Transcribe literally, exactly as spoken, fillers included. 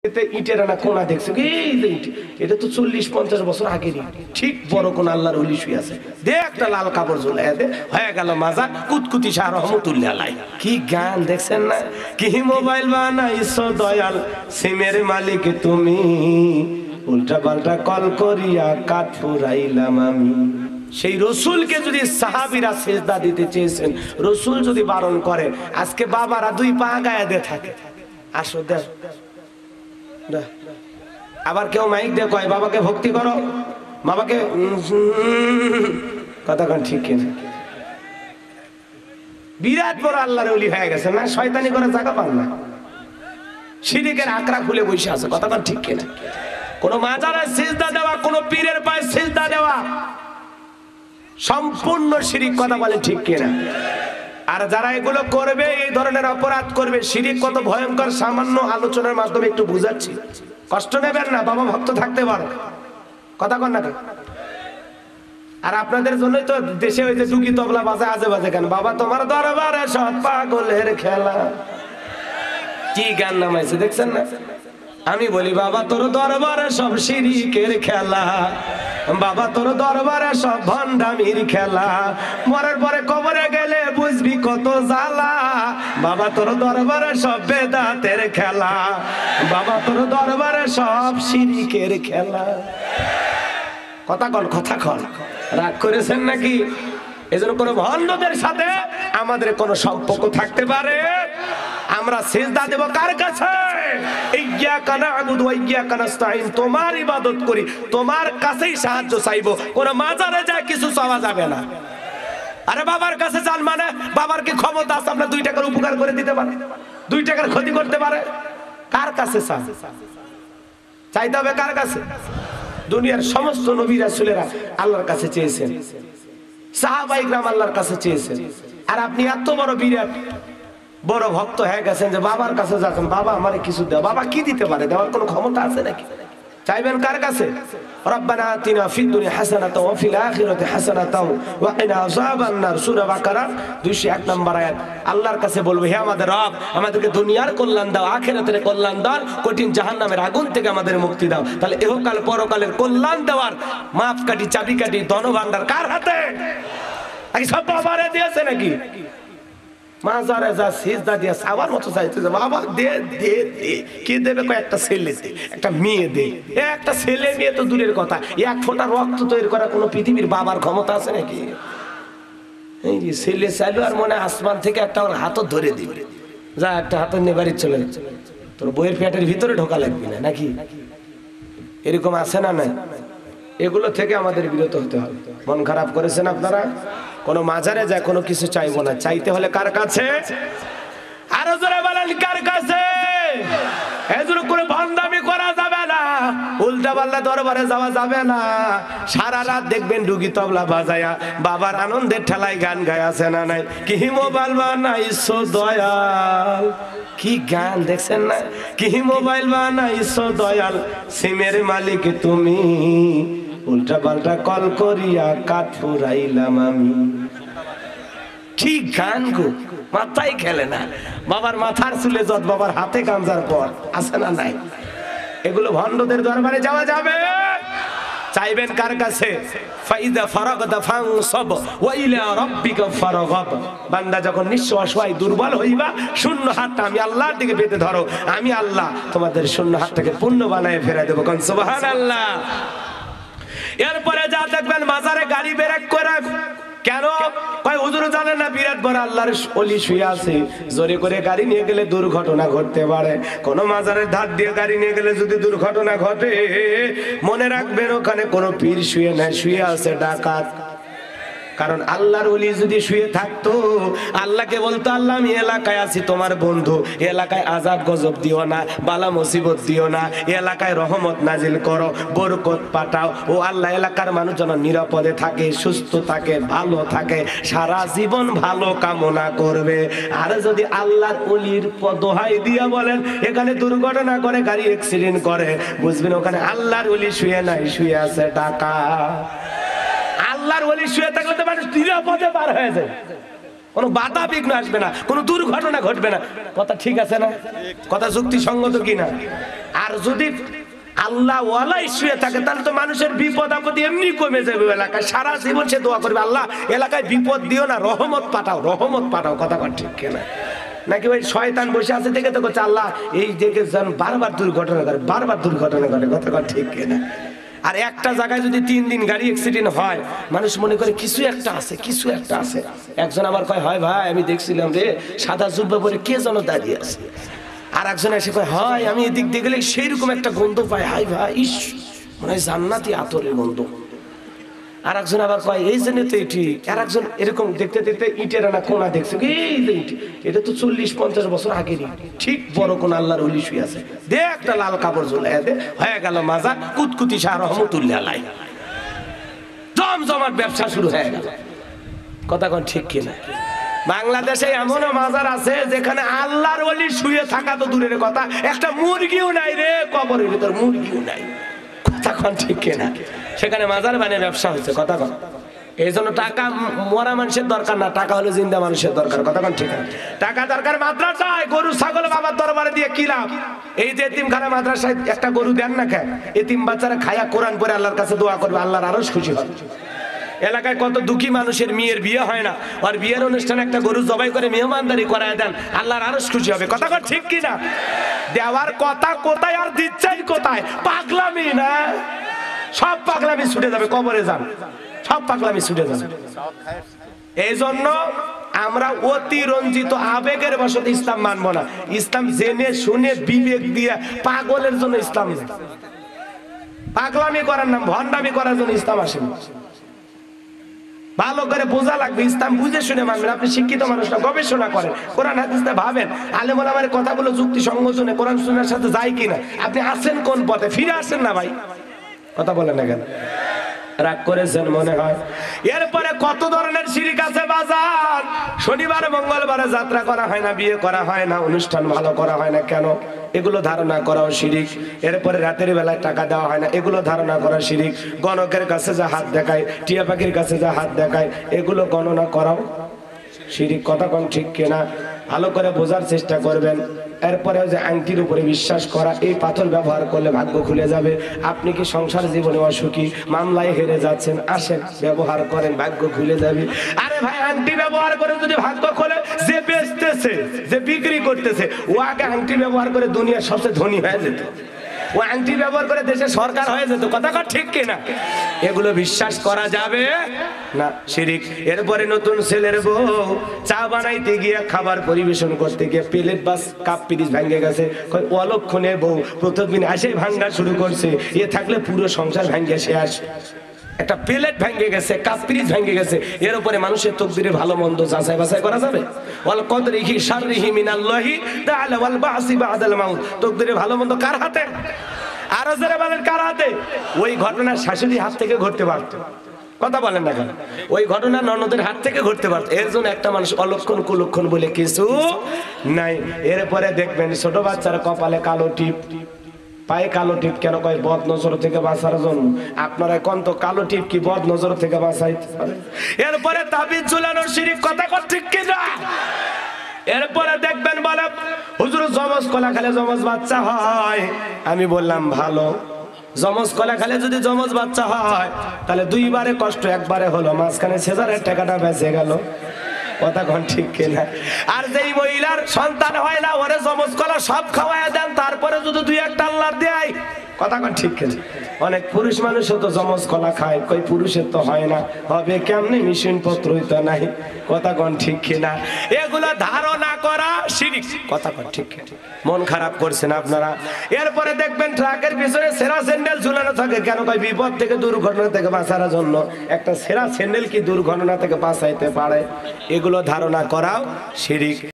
ইটের না কোনা দেখছো কি এটা তো চল্লিশ পঞ্চাশ বছর আগেরই ঠিক বড় কোন আল্লাহর ওলি শুয়ে আছে দে একটা লাল কাপড় ঝুলাইয়া দে হয়ে গেল মাজার কুতকুতি শাহ রহমতুল্লাহ আলাইহি কি গান দেখছেন না কি মোবাইল বানাইছো দয়াল সিমের মালিক তুমি উল্টা পাল্টা কল করিয়া কাঠ ফুরাইলাম আমি। সেই রসুলকে যদি সাহাবীরা সিজদা দিতে চেয়েছেন, রসুল যদি বারণ করে, আজকে বাবারা দুই পা গায়ে দিয়ে থাকে আসো দেখ। আবার কেউ মাইক দিয়ে কয় বাবাকে ভক্তি করো, বাবাকে কথা কোন ঠিক কিনা? বিরাট বড় আল্লাহর ওলি হয়ে গেছে না, শয়তানি করে জায়গা পান না, শিরকের আকড়া খুলে বসে আছে, কথা কোন ঠিক কিনা? কোন মাজারে সিজদা দেওয়া, কোন পীরের পায়ে সিজদা দেওয়া সম্পূর্ণ শিরক, কথা বলে ঠিক কিনা? আর যারা এগুলো করবে, এই ধরনের অপরাধ করবে, শিরক কত ভয়ঙ্কর সামান্য আলোচনার মাধ্যমে একটু বুঝাচ্ছি, কষ্ট নেবেন না, বাবা ভক্ত থাকতে পারে, কথা কন না। আর আপনাদের জন্যই তো দেশে ওই যে ডুগি তবলা বাজে আজে বাজে কেন, বাবা তোমার দরবারে সব পাগলের খেলা, কি গান নামাইছে দেখছেন না? আমি বলি বাবা তোর দরবারে সব শিরকের খেলা, বাবা তোর দরবারে সব ভণ্ডামির খেলা, মরার পরে কবরে গেলে বুঝবি কত জ্বালা, বাবা তোর দরবারে সব বেদাতের খেলা, বাবা তোর দরবারে সব শিরকের খেলা। কথা কন, কথা কন, রাগ করেছেন নাকি? এজন্য কোন ভণ্ডদের সাথে আমাদের কোন সম্পর্ক থাকতে পারে? আমরা সিজদা দেব কার কাছে? ইয়্যাকা না'বুদু ওয়া ইয়্যাকা নাস্তাঈন, তোমার ইবাদত করি, তোমার কাছেই সাহায্য চাইবো, কোন মাজারে যায় কিছু চাওয়া যাবে না। আরে বাবার কাছে যান মানে বাবার কি ক্ষমতা আছে আপনার দুই টাকার উপকার করে দিতে পারে, দুই টাকার ক্ষতি করতে পারে? কার কাছে চান? চাইতে হবে কার কাছে? দুনিয়ার সমস্ত নবী রাসূলেরা আল্লাহর কাছে চেয়েছেন, সাহাবায়ে কিরাম আল্লাহর কাছে চেয়েছেন, আর আপনি এত বড় বিরাট বড় ভক্ত হয়ে গেছেন যে বাবার কাছে যাচ্ছেন, বাবা আমারে কিছু দাও, বাবা কি দিতে পারে? দেওয়ার কোনো ক্ষমতা আছে নাকি? চাইবেন কার কাছে? রব্বানা আতিনা ফিদ দুনিয়া হাসানাতাও ওয়া ফিল আখিরাতি হাসানাতাও ওয়া কিনা আযাবান নার, সূরা বাকারা দুইশো এক নম্বর আয়াত। আল্লাহর কাছে বলবো, হে আমাদের রব, আমাদেরকে দুনিয়ার কল্যাণ দাও, আখিরাতের কল্যাণ দাও, কঠিন জাহান্নামের আগুন থেকে আমাদের মুক্তি দাও। তাহলে ইহকাল পরকালের কল্যাণ দেওয়ার মাপকাঠি, চাবিকাঠি, ধনভাণ্ডার কার হাতে? নাকি সব বাবারে দিয়েছে নাকি? মাজারে যা সিজদা দিয়ে সাবার মতো চাইতে বাবা দে দে দে, কি দেবে? কয়েকটা ছেলে দে, একটা মেয়ে দে। একটা ছেলে মেয়ে তো দূরের কথা, এক ফোঁটা রক্ত তৈরি করা কোনো পৃথিবীর বাবার ক্ষমতা আছে নাকি? এই যে ছেলে চাইলো আর মনে আসমান থেকে একটা ওর হাতও ধরে দিবে, যা একটা হাতে নিয়ে বাড়ি চলে, তোর বইয়ের পেটের ভিতরে ঢোকা লাগবে না নাকি? এরকম আছে না? নাই, এগুলো থেকে আমাদের বিরত হতে হবে। মন খারাপ করেছেন আপনারা? কোন মাজারে যায় কোনো কিছু চাইবো না, চাইতে হলে কার কাছে? আরো জোরে বলেন কার কাছে? এজন্য কোনো ভণ্ডামি করা যাবে না, উল্টা পাল্টা দরবারে যাওয়া যাবে না। সারা রাত দেখবেন ডুগি তবলা বাজায়া বাবার আনন্দের ঠেলায় গান গায়, আছে না নাই? কি মোবাইল বানাইছো দয়াল, কি গান দেখছেন না? কি মোবাইল বানাইছো দয়াল সিমের মালিক তুমি, উল্টা পাল্টা কল করিয়া কাঠ ফুরাইলাম আমি। ঠিক গান গো, মাথায় খেলে না। বাবার মাথার চুলে যত, বাবার হাতে গাঞ্জার পর, আছে না নাই? এগুলো ভণ্ডদের দরবারে যাওয়া যাবে? চাইবেন কার কাছে? ফাইদা ফারাগতা ফানসাব ওয়া ইলা রাব্বিকা ফারগাব, বান্দা যখন নিঃস্ব অসহায় দুর্বল হইবা, শূন্য হাতটা আমি আল্লাহর দিকে পেতে ধরো, আমি আল্লাহ তোমাদের শূন্য হাতটাকে পূর্ণ বানায় ফেরাই দেবো। কোন সুবহানাল্লাহ। এরপরে যা দেখবেন মাজারে গাড়ি ব্রেক করে, কেন? কয় হুজুর জানেন না বিরাট বড় আল্লাহর ওলি শুয়ে আছে, জোরে করে গাড়ি নিয়ে গেলে দুর্ঘটনা ঘটতে পারে। কোন মাজারের ধার দিয়ে গাড়ি নিয়ে গেলে যদি দুর্ঘটনা ঘটে, মনে রাখবেন ওখানে কোন পীর শুয়ে নাই, শুয়ে আছে ডাকাত। কারণ আল্লাহর ওলি যদি শুয়ে থাকতো, আল্লাহকে বলতো আল্লাহ আমি এলাকায় আছি, তোমার বন্ধু, এলাকায় আযাব গজব দিও না, বালা মুসিবত দিও না, এলাকায় রহমত নাজিল করো, বরকত পাঠাও। ও আল্লাহ এলাকার মানুষ যেন নিরাপদে থাকে, সুস্থ থাকে, ভালো থাকে, সারা জীবন ভালো কামনা করবে। আর যদি আল্লাহর ওলির দোহাই দিয়া বলেন এখানে দুর্ঘটনা করে, গাড়ি অ্যাক্সিডেন্ট করে, বুঝবেন ওখানে আল্লাহর ওলি শুয়ে নাই, শুয়ে আছে ডাকাত। আল্লাহর ওলি শুয়ে থাকলে তো মানুষ নিরাপদে পার হয়ে যায়, কোনো বাধা বিঘ্ন আসবে না, কোনো দুর্ঘটনা ঘটবে না। কথা ঠিক আছে না? কথা যুক্তিসঙ্গত কিনা? আর যদি আল্লাহ ওয়ালাই শুয়ে থাকে তাহলে তো মানুষের বিপদ আপদ এমনি কমে যাবে এলাকায়। সারা জীবন সে দোয়া করবে, আল্লাহ এলাকায় বিপদ দিও না, রহমত পাঠাও, রহমত পাঠাও। কথা কর ঠিক কিনা? নাকি ওই শয়তান বসে আছে দেখে তো করছে আল্লাহ এই দেখে বারবার দুর্ঘটনা করে, বারবার দুর্ঘটনা করে। কথা কর ঠিক কিনা? আর একটা জায়গায় যদি তিন দিন গাড়ি অ্যাক্সিডেন্ট হয়, মানুষ মনে করে কিছু একটা আছে, কিছু একটা আছে। একজন আমার কয়, হয় ভাই আমি দেখছিলাম রে সাদা জুব্বা পরে কে যেন দাঁড়িয়ে আছে। আর একজন এসে কয়, হয় আমি এদিক দিয়ে গেলে সেইরকম একটা গন্ধ পাই, হাই ভাই ইস মনে হয় জান্নাতি আতরের গন্ধ। আর একজন আবার কয় এই জন্য তো এটি। আর একজন এরকম দেখতে দেখতে ইটের না কোনা দেখছে, এই যে ইট, এটা তো চল্লিশ পঞ্চাশ বছর আগেরই, ঠিক বড় কোন আল্লাহর ওলি শুয়ে আছে, দে একটা লাল কাপড় ঝুলাই দে, হয়ে গেল মাজার কুতকুতি শাহ রহমতুল্লাহ আলাই, জমজমাট ব্যবসা শুরু হয়ে গেল। কথা কোন ঠিক কিনা? বাংলাদেশে এমনও মাজার আছে যেখানে আল্লাহর ওলি শুয়ে থাকা তো দূরের কথা, একটা মুরগিও নাই রে, কবরের ভিতর মুরগিও নাই। কথা কোন ঠিক কিনা? সেখানে মাজার বানিয়ে ব্যবসা হচ্ছে। কথা কন, এই জন্য টাকা মরা মানুষের দরকার না, টাকা হলো জিন্দা মানুষের দরকার। কথা কন ঠিক আছে? টাকা দরকার মাদ্রাসায়, গরু ছাগল বাবার দরবারে দিয়ে কি লাভ? এই যে এতিমখানা মাদ্রাসায় একটা গরু দেন না কেন? এতিম বাচ্চারা খায়া কোরআন পড়ে আল্লাহর কাছে দোয়া করবে, আল্লাহর আরো খুশি হবে। এলাকায় কত দুঃখী মানুষের মেয়ের বিয়ে হয় না, আর বিয়ের অনুষ্ঠানে একটা গরু জবাই করে মেহমানদারি করায় দেন, আল্লাহর আরো খুশি হবে। কথা কন ঠিক কিনা? দেওয়ার কথা কোথায় আর দিচ্ছেন কোথায়? পাগলামি না, সব পাগলামি ছুটে যাবে, কবরে যান, সব পাগলামি ছুটে যাবে। এই জন্য আমরা অতিরঞ্জিত আবেগের বশত ইসলাম মানবো না। ইসলাম জেনে শুনে বিবেক দিয়ে, পাগলের জন্য ইসলাম নেই, পাগলামি করার নাম ভণ্ডামি করার জন্য ইসলাম আসেনি। ভালো করে বোঝা লাগবে, ইসলাম বুঝে শুনে মানবেন। আপনি শিক্ষিত মানুষরা গবেষণা করেন, কোরআন হাদিসে ভাবেন, আলেম ওলামার কথাগুলো যুক্তি সংগঠনে কোরআন সুন্নাহর সাথে যায় কিনা। আপনি আছেন কোন পথে, ফিরে আসেন না ভাই। কথা বলেন না কেন? রাগ করেছেন মনে হয়। এরপরে কত ধরনের শিরিক আছে বাজার। শনিবার মঙ্গলবারে যাত্রা করা হয় না, বিয়ে করা হয় না, অনুষ্ঠান ভালো করা হয় না, কেন? এগুলো ধারণা করাও শিরিক। এরপরে রাতের বেলায় টাকা দেওয়া হয় না, এগুলো ধারণা করা শিরিক। গণকের কাছে যা হাত দেখায়, টিয়া পাখির কাছে যা হাত দেখায়, এগুলো গণনা করাও শিরিক। কথা কোন ঠিক কিনা? ভালো করে বোঝার চেষ্টা করবেন। এরপরে যে আংটির উপরে বিশ্বাস করা, এই পাথর ব্যবহার করলে ভাগ্য খুলে যাবে। আপনি কি সংসার জীবনে অসুখী, মামলায় হেরে যাচ্ছেন, আসেন ব্যবহার করেন, ভাগ্য খুলে যাবে। আরে ভাই আংটি ব্যবহার করে যদি ভাগ্য খোলে, যে বেচতেছে, যে বিক্রি করতেছে, ও আগে আংটি ব্যবহার করে দুনিয়ার সবচেয়ে ধনী হয়ে যেত, ও আংটি ব্যবহার করে দেশের সরকার হয়ে যেত। কথা কর ঠিক কিনা? এগুলো বিশ্বাস করা যাবে না, শিরিক। এরপরে নতুন ছেলের বউ চা বানাইতে গিয়ে, খাবার পরিবেশন করতে গিয়ে প্লেট বাস কাপ পিরিচ ভেঙে গেছে, অলক্ষণে বউ প্রথম দিন আসে ভাঙ্গা শুরু করছে, এ থাকলে পুরো সংসার ভেঙে শেষ। একটা প্লেট ভেঙে গেছে, কাপ পিরিচ ভেঙে গেছে, এর উপরে মানুষের তকদিরে ভালো মন্দ যাচাই বাছাই করা যাবে? ওয়াল কদরিহি শাররিহি মিনাল্লাহি তাআলা ওয়াল বাসি বাদাল মাউত। তকদিরে ভালো মন্দ কার হাতে? আরো যারা বলেন কার হাতে? ওই ঘটনা শাশুড়ির হাত থেকে ঘটতে পারত। কথা বলেন না কেন? ওই ঘটনা ননদের হাত থেকে ঘটতে পারত। এর জন্য একটা মানুষ অলক্ষণ কুলক্ষণ বলে কিছু নাই। এরপরে দেখবেন ছোট বাচ্চার কপালে কালো টিপ, পায়ে কালো টিপ কেন? কয় বদ নজর থেকে বাঁচার জন্য। আপনারা কোন তো কালো টিপ কি বদ নজর থেকে বাঁচাইতে পারে? এরপরে তাবিজ ঝুলানোর শিরিক। কথা কর ঠিক কি না? এরপরে দেখবেন বলে হুজুর জমজ কলা খেলে জমজ বাচ্চা হয়। আমি বললাম ভালো, জমজ কলা খেলে যদি জমজ বাচ্চা হয় তাহলে দুইবারে কষ্ট, একবারে হলো, মাঝখানে সেজারের টাকাটা বেঁচে গেল। কথা কোন ঠিক কিনা? আর যেই মহিলার সন্তান হয় না, ওরে জমজ কলা সব খাওয়ায় দেন, তারপরে যদি দুই একটা আল্লাহর দেয়। কথা কোন ঠিক কিনা? অনেক পুরুষ মানুষও তো জমজ কলা খায়, কই পুরুষের তো হয় না, হবে কেমনে? মেশিন পত্রই তো নাই। কথা কোন ঠিক কিনা? এগুলো ধারণা করা শিরিক। কথা কোন ঠিক কিনা? মন খারাপ করছেন আপনারা। এরপরে দেখবেন ট্রাকের পিছনে সেরা স্যান্ডেল ঝুলানো থাকে, কেন? কই বিপদ থেকে, দুর্ঘটনা থেকে বাঁচার জন্য। একটা সেরা স্যান্ডেল কি দুর্ঘটনা থেকে বাঁচাইতে পারে? এগুলো ধারণা করাও শিরিক।